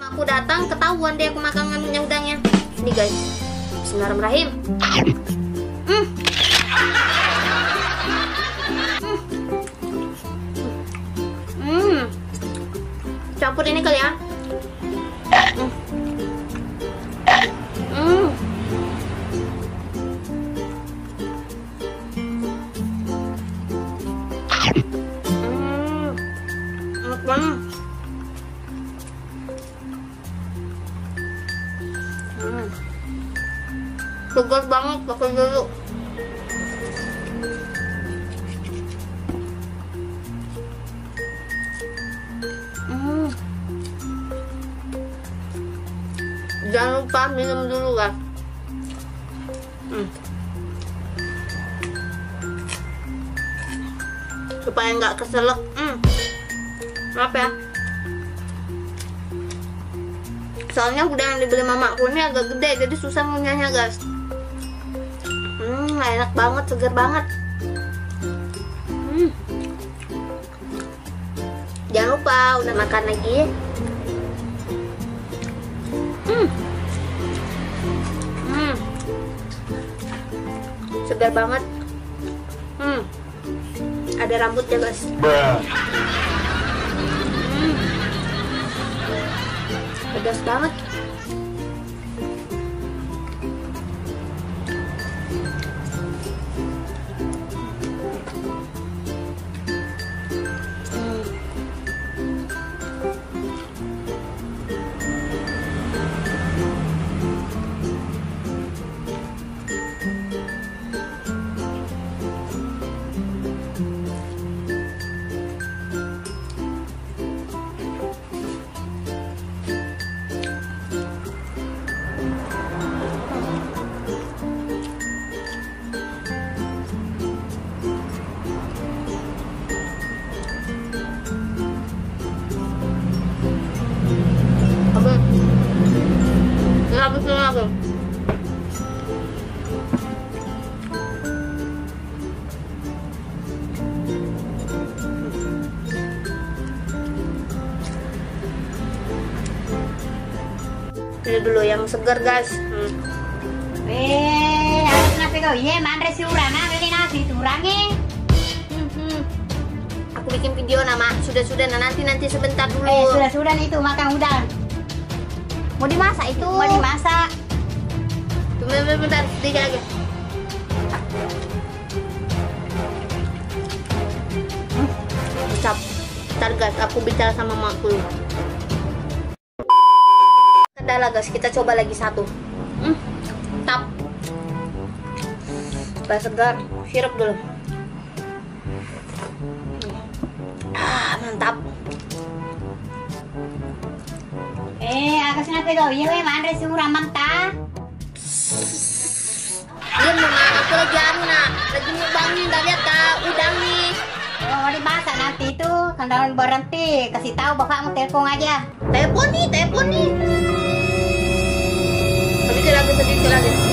Aku datang ketahuan deh aku makan udangnya. Ini guys. Bismillahirrahmanirrahim. Campur ini kali ya. Segar banget pakai dulu. Jangan lupa minum dulu guys. Supaya nggak keselak. Maaf ya. Soalnya udang yang dibeli mamaku ini agak gede, jadi susah ngunyahnya guys. Enak banget, segar banget. Jangan lupa udah makan lagi. Segar banget. Ada rambutnya guys. Pedas banget. Lagi. Ini dulu yang segar guys. Harus kenapa kau? Iya, mandre si urana, beli nasi turangi. Aku bikin video nama. Sudah nanti sebentar dulu. Sudah itu makan udang. Mau dimasak itu? Mau dimasak. Bentar, sedikit lagi. Bentar guys, aku bicara sama mamaku. Kendala guys, kita coba lagi satu. Tap. Supaya segar, sirup dulu. Mantap. Aku kenapa kau? Iya, mandre si urang mantap. Diam mama, aku lagi lagi ngubangin, udah lihat kak udang nih. Mau dimasak nanti itu, kalau berhenti kasih tahu bapakmu telepon aja. Telepon nih. Sedikit lagi.